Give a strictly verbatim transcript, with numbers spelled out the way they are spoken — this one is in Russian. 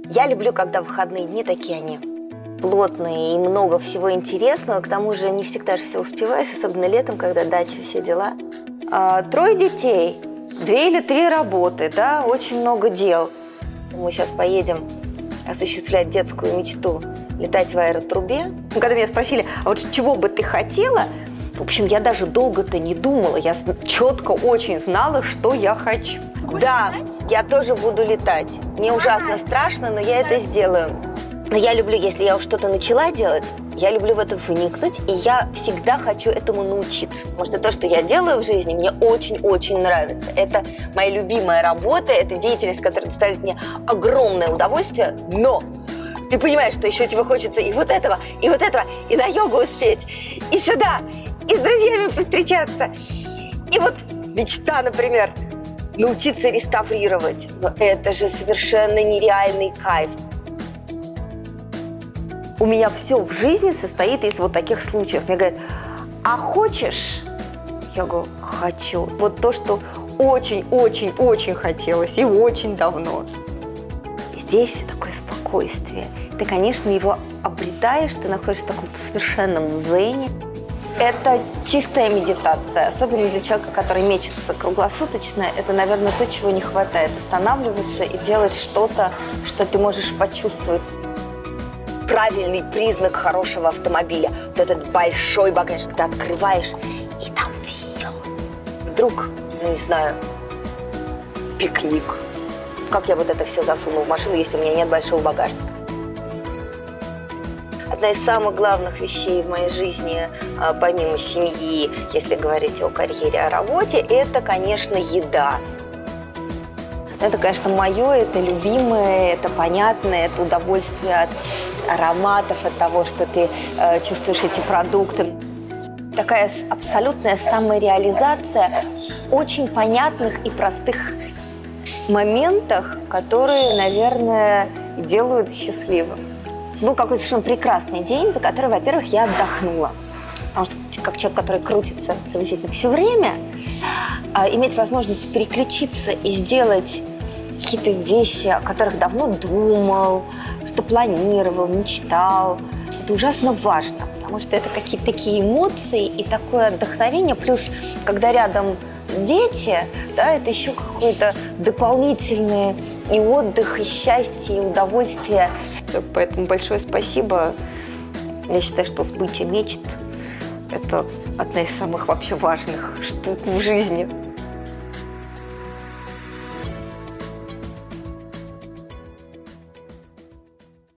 Я люблю, когда выходные дни такие они плотные и много всего интересного. К тому же не всегда же все успеваешь, особенно летом, когда дача, все дела. А, трое детей, две или три работы, да, очень много дел. Мы сейчас поедем осуществлять детскую мечту, летать в аэротрубе. Когда меня спросили, а вот чего бы ты хотела? В общем, я даже долго-то не думала, я четко очень знала, что я хочу. Да, я тоже буду летать. Мне ужасно страшно, но я это сделаю. Но я люблю, если я уж что-то начала делать, я люблю в это вникнуть, и я всегда хочу этому научиться. Потому что то, что я делаю в жизни, мне очень-очень нравится. Это моя любимая работа, это деятельность, которая доставляет мне огромное удовольствие, но ты понимаешь, что еще тебе хочется и вот этого, и вот этого, и на йогу успеть, и сюда, и с друзьями повстречаться. И вот мечта, например, научиться реставрировать. Но это же совершенно нереальный кайф. У меня все в жизни состоит из вот таких случаев. Мне говорят, а хочешь? Я говорю, хочу. Вот то, что очень-очень-очень хотелось и очень давно. И здесь такое спокойствие. Ты, конечно, его обретаешь, ты находишься в таком совершенном дзене. Это чистая медитация, особенно для человека, который мечется круглосуточно. Это, наверное, то, чего не хватает. Останавливаться и делать что-то, что ты можешь почувствовать. Правильный признак хорошего автомобиля. Вот этот большой багажник ты открываешь, и там все. Вдруг, ну не знаю, пикник. Как я вот это все засуну в машину, если у меня нет большого багажника? Одна из самых главных вещей в моей жизни, помимо семьи, если говорить о карьере, о работе, это, конечно, еда. Это, конечно, мое, это любимое, это понятное, это удовольствие от ароматов, от того, что ты э, чувствуешь эти продукты. Такая абсолютная самореализация в очень понятных и простых моментах, которые, наверное, делают счастливым. Был какой-то совершенно прекрасный день, за который, во-первых, я отдохнула. Потому что, как человек, который крутится приблизительно все время, а, иметь возможность переключиться и сделать какие-то вещи, о которых давно думал, что планировал, мечтал, это ужасно важно, потому что это какие-то такие эмоции и такое вдохновение. Плюс, когда рядом дети, да, это еще какой-то дополнительный и отдых, и счастье, и удовольствие. Поэтому большое спасибо. Я считаю, что сбытие мечт – это одна из самых вообще важных штук в жизни.